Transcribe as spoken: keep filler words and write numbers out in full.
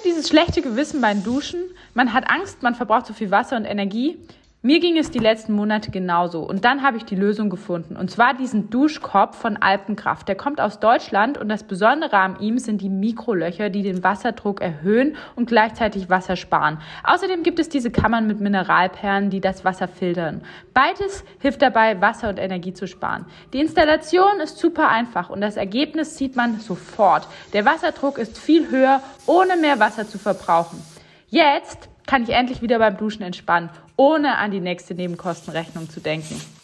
dieses schlechte Gewissen beim Duschen? Man hat Angst, man verbraucht so viel Wasser und Energie. Mir ging es die letzten Monate genauso und dann habe ich die Lösung gefunden und zwar diesen Duschkopf von Alpenkraft. Der kommt aus Deutschland und das Besondere an ihm sind die Mikrolöcher, die den Wasserdruck erhöhen und gleichzeitig Wasser sparen. Außerdem gibt es diese Kammern mit Mineralperlen, die das Wasser filtern. Beides hilft dabei, Wasser und Energie zu sparen. Die Installation ist super einfach und das Ergebnis sieht man sofort. Der Wasserdruck ist viel höher, ohne mehr Wasser zu verbrauchen. Jetzt kann ich endlich wieder beim Duschen entspannen, ohne an die nächste Nebenkostenrechnung zu denken.